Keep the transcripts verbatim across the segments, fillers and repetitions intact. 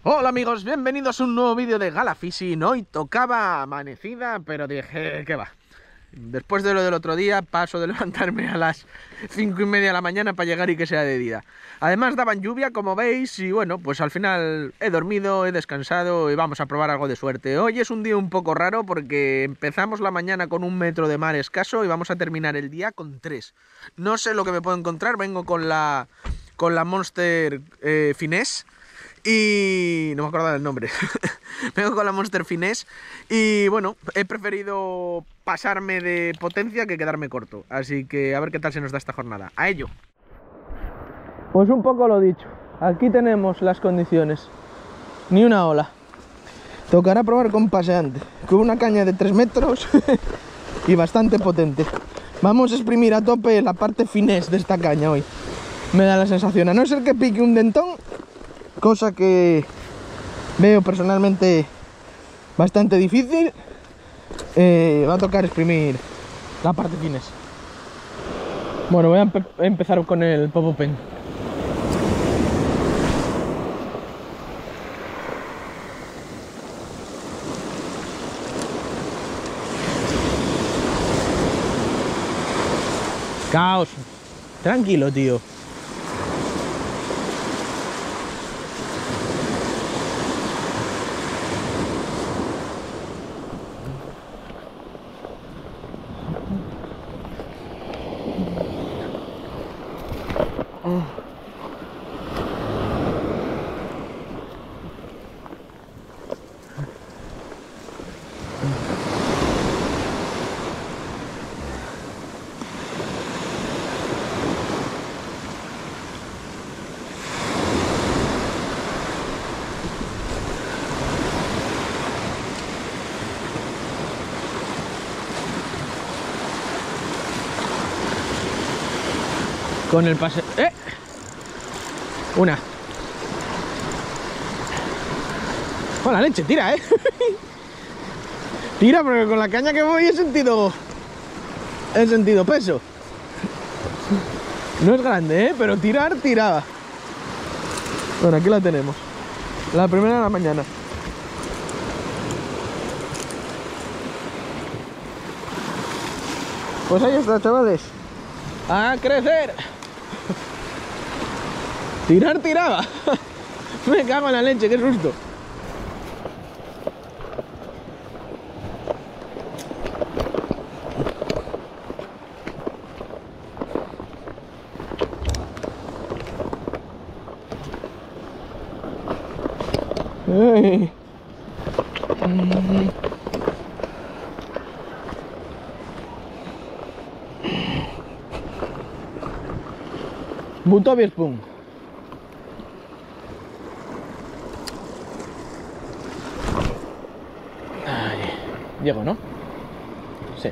Hola amigos, bienvenidos a un nuevo vídeo de Gala Fishing. Hoy tocaba amanecida, pero dije, ¿qué va? Después de lo del otro día, paso de levantarme a las cinco y media de la mañana para llegar y que sea de día. Además daban lluvia, como veis, y bueno, pues al final he dormido, he descansado y vamos a probar algo de suerte. Hoy es un día un poco raro porque empezamos la mañana con un metro de mar escaso y vamos a terminar el día con tres. No sé lo que me puedo encontrar, vengo con la, con la Monster eh, Finesse. Y no me acuerdo del nombre. Vengo con la Monster Finesse. Y bueno, he preferido pasarme de potencia que quedarme corto. Así que a ver qué tal se nos da esta jornada. A ello. Pues un poco lo dicho. Aquí tenemos las condiciones. Ni una ola. Tocará probar con paseante. Con una caña de tres metros. Y bastante potente. Vamos a exprimir a tope la parte finesse de esta caña hoy. Me da la sensación. A no ser que pique un dentón, cosa que veo personalmente bastante difícil, eh, va a tocar exprimir la parte finesse. Bueno, voy a empe empezar con el Pop Open. Caos. Tranquilo, tío. Con el pase... ¡Eh! Una. Con la leche, tira, ¿eh? Tira, porque con la caña que voy he sentido... He sentido peso. No es grande, ¿eh? Pero tirar, tiraba. Bueno, aquí la tenemos. La primera de la mañana. Pues ahí está, chavales. ¡A crecer! Tirar, tiraba. Me cago en la leche, qué susto. Hey. Butobi Spoon. Ay, llego, ¿no? Sí.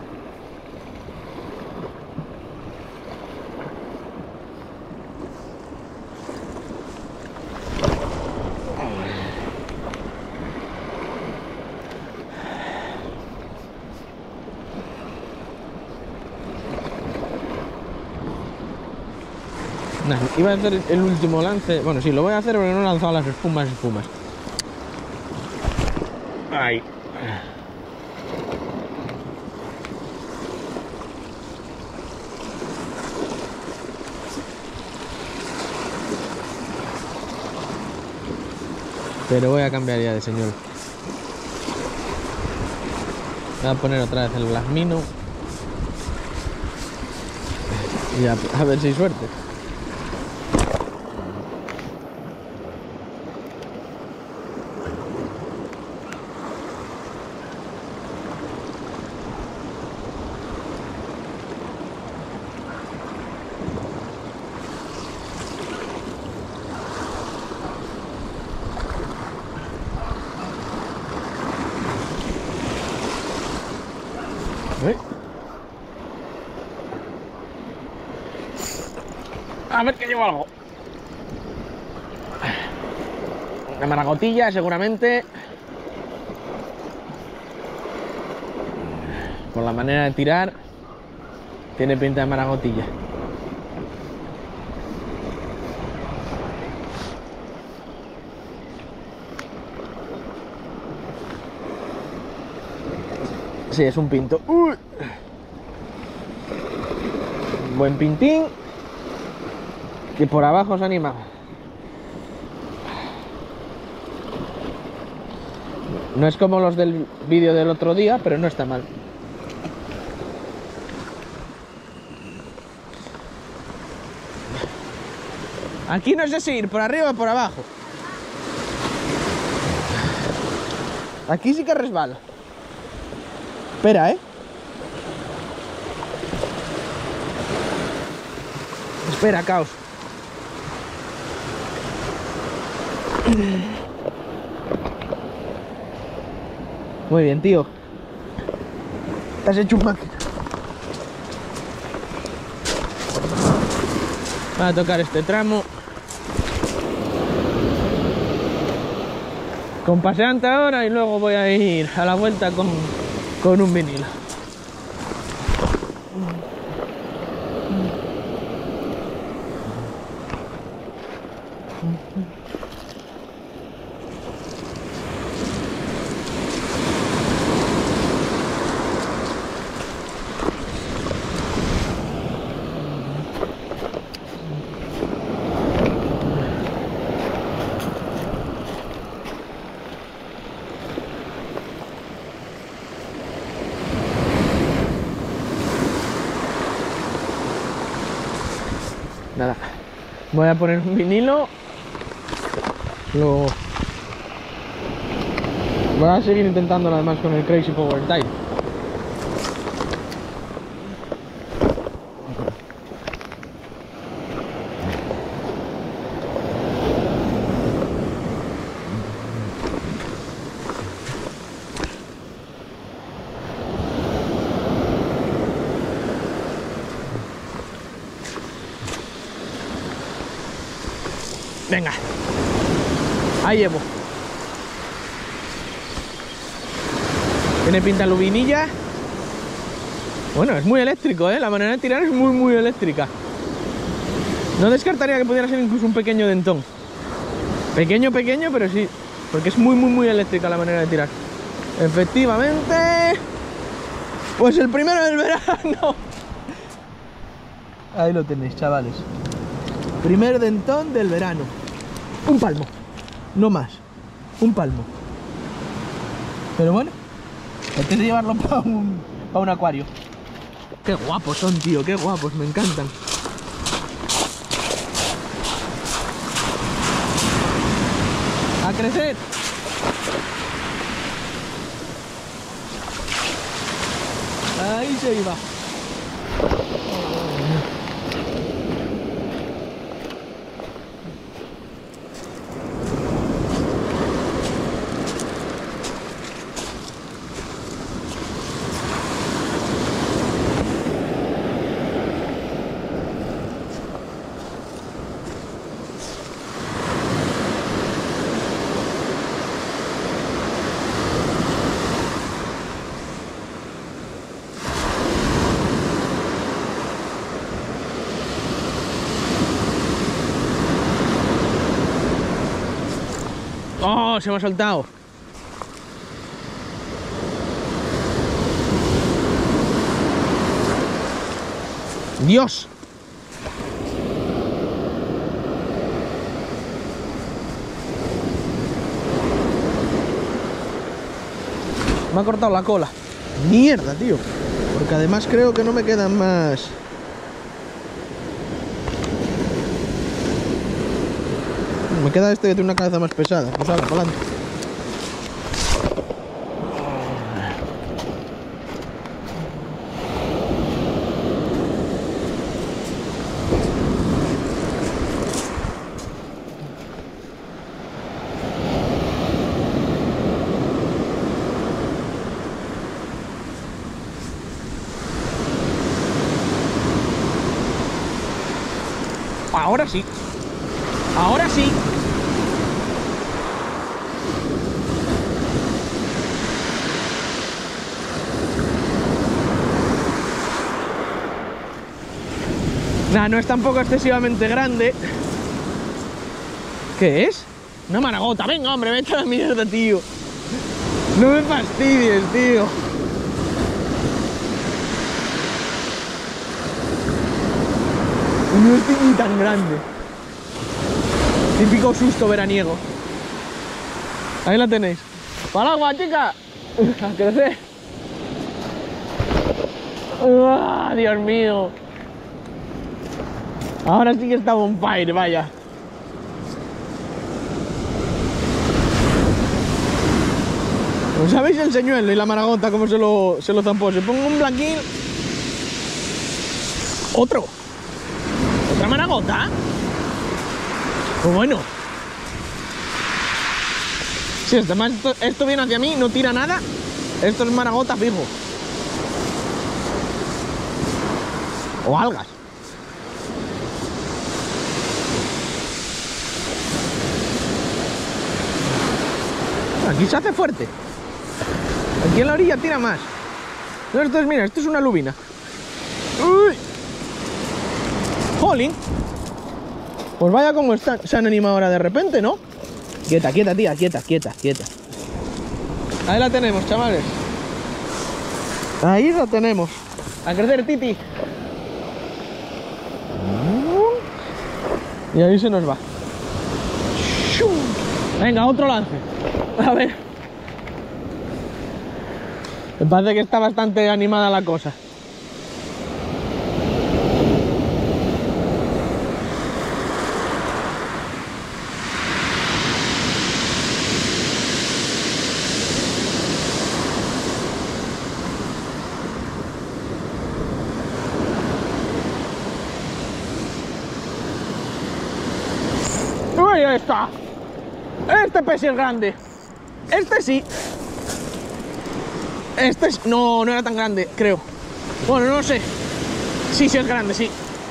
Nah, iba a hacer el último lance. Bueno, sí, lo voy a hacer, pero no he lanzado las espumas, espumas. Ay. Pero voy a cambiar ya de señor. Voy a poner otra vez el Black Minnow. Y a, a ver si hay suerte. ¿Eh? A ver que llevo algo. Una maragotilla, seguramente. Por la manera de tirar, tiene pinta de maragotilla. Sí, es un pinto. Uy. Un buen pintín. Que por abajo se anima. No es como los del vídeo del otro día, pero no está mal. Aquí no sé si ir por arriba o por abajo. Aquí sí que resbala. Espera, ¿eh? Espera, caos. Muy bien, tío. Te has hecho un máquina. Voy a tocar este tramo. Con paseante ahora y luego voy a ir a la vuelta con, con un vinilo. Nada, voy a poner un vinilo. Lo voy a seguir intentándolo además con el Crazy Power Tide. Venga, ahí llevo. Tiene pinta lubinilla. Bueno, es muy eléctrico, ¿eh? La manera de tirar es muy, muy eléctrica. No descartaría que pudiera ser incluso un pequeño dentón. Pequeño, pequeño, pero sí. Porque es muy, muy, muy eléctrica la manera de tirar. Efectivamente. Pues el primero del verano. Ahí lo tenéis, chavales. Primer dentón del verano. Un palmo. No más. Un palmo. Pero bueno, hay que llevarlo para un, para un acuario. Qué guapos son, tío. Qué guapos. Me encantan. A crecer. Ahí se iba. ¡Oh! Se me ha soltado. ¡Dios! Me ha cortado la cola. Mierda, tío. Porque además creo que no me quedan más. Me queda este que tiene una cabeza más pesada. Pues ahora, para adelante. Ahora sí. Ahora sí. Nah, no es tampoco excesivamente grande. ¿Qué es? Una maragota. Venga, hombre, vete a la mierda, tío. No me fastidies, tío. No estoy ni tan grande. Típico susto veraniego. Ahí la tenéis. ¡Para agua, chica! A crecer. ¡Ah, Dios mío! Ahora sí que está on fire, vaya. ¿No sabéis el señuelo y la maragota cómo se lo, se lo zampó? Se pongo un blanquín. Otro. ¿Otra maragota? Pues bueno. Si sí, además esto, esto viene hacia mí, no tira nada. Esto es maragota fijo. O algas. Aquí se hace fuerte. Aquí en la orilla tira más. No, esto es, mira, esto es una lubina. ¡Uy! ¡Jolín! Pues vaya como están, se han animado ahora de repente, ¿no? Quieta, quieta, tía, quieta, quieta, quieta. Ahí la tenemos, chavales. Ahí la tenemos. A crecer, Titi. Y ahí se nos va. Venga, otro lance. A ver. Me parece que está bastante animada la cosa. ¡Uy, ahí está! Este pez es grande. Este sí. Este es... No, no era tan grande, creo. Bueno, no sé. Sí, sí es grande, sí.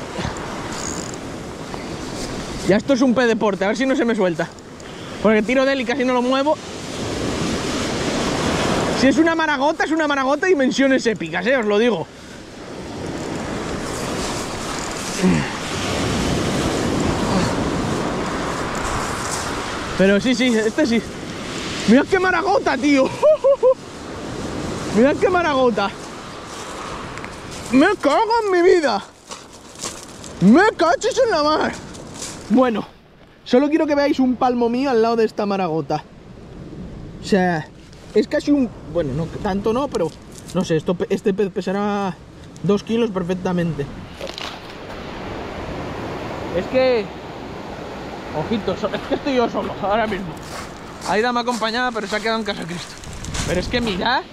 Ya esto es un pez deporte, a ver si no se me suelta. Porque tiro de él y casi no lo muevo. Si es una maragota, es una maragota de dimensiones épicas, eh, os lo digo. Pero sí, sí, este sí. Mirad qué maragota, tío. Mirad qué maragota. Me cago en mi vida. Me cachis en la mar. Bueno, solo quiero que veáis un palmo mío al lado de esta maragota. O sea, es casi un... Bueno, no tanto no, pero... No sé, esto, este pez pesará dos kilos perfectamente. Es que... Ojito, es que estoy yo solo ahora mismo. Aida me ha acompañado, pero se ha quedado en casa Cristo. Pero es que mirad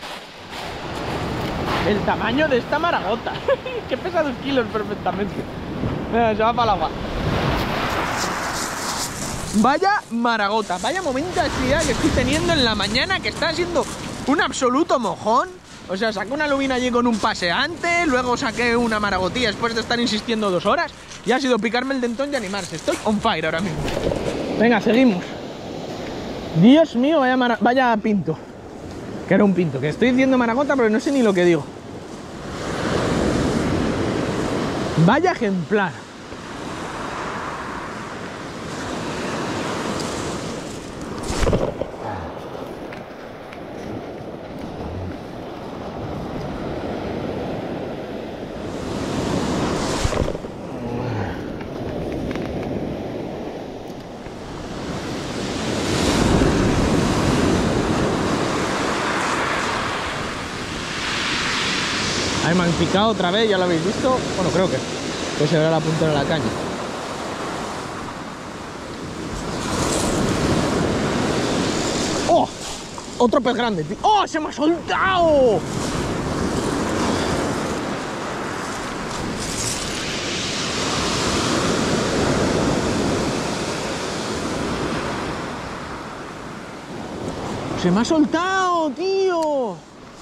el tamaño de esta maragota. Que pesa dos kilos perfectamente. Mira, se va para el agua. Vaya maragota, vaya momento de actividad que estoy teniendo en la mañana, que está siendo un absoluto mojón. O sea, saqué una lubina allí con un paseante, luego saqué una maragotilla después de estar insistiendo dos horas. Y ha sido picarme el dentón y animarse. Estoy on fire ahora mismo. Venga, seguimos. Dios mío, vaya, mara... vaya pinto. Que era un pinto, que estoy diciendo maragota, pero no sé ni lo que digo. Vaya ejemplar. Ahí me han picado otra vez, ya lo habéis visto. Bueno, creo que, que se verá la puntera de la caña. ¡Oh! Otro pez grande, tío. ¡Oh! ¡Se me ha soltado! ¡Se me ha soltado, tío!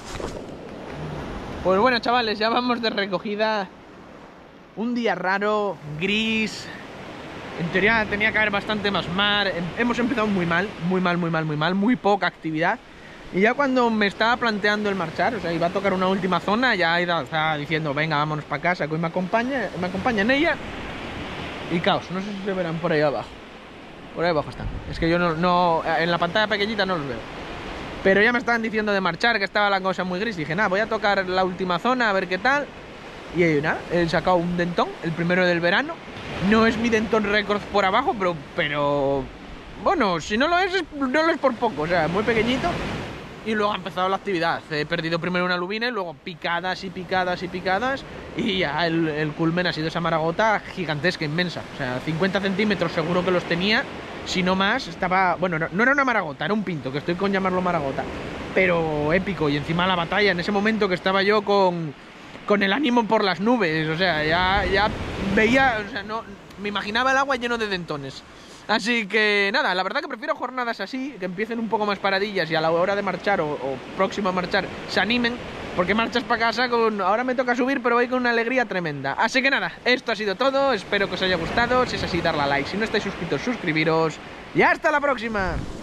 Pues bueno, chavales, ya vamos de recogida. Un día raro, gris. En teoría tenía que haber bastante más mar. Hemos empezado muy mal, muy mal, muy mal, muy mal. Muy poca actividad. Y ya cuando me estaba planteando el marchar, o sea, iba a tocar una última zona, ya estaba diciendo, venga, vámonos para casa, que hoy me acompaña, me acompaña en ella. Y caos, no sé si se verán por ahí abajo. Por ahí abajo están. Es que yo no, no en la pantalla pequeñita no los veo. Pero ya me estaban diciendo de marchar, que estaba la cosa muy gris. Dije, nada, voy a tocar la última zona, a ver qué tal. Y nada, he sacado un dentón, el primero del verano. No es mi Denton Records por abajo, pero, pero bueno, si no lo es, no lo es por poco, o sea, muy pequeñito. Y luego ha empezado la actividad. He perdido primero una lubina y luego picadas y picadas y picadas. Y ya el, el culmen ha sido esa maragota gigantesca, inmensa. O sea, cincuenta centímetros seguro que los tenía. Si no más, estaba... Bueno, no, no era una maragota, era un pinto, que estoy con llamarlo maragota. Pero épico. Y encima la batalla, en ese momento que estaba yo con, con el ánimo por las nubes. O sea, ya, ya veía... O sea, no, me imaginaba el agua lleno de dentones. Así que nada, la verdad que prefiero jornadas así, que empiecen un poco más paradillas y a la hora de marchar o, o próximo a marchar se animen, porque marchas para casa con... Ahora me toca subir, pero voy con una alegría tremenda. Así que nada, esto ha sido todo, espero que os haya gustado, si es así darle a like, si no estáis suscritos suscribiros y hasta la próxima.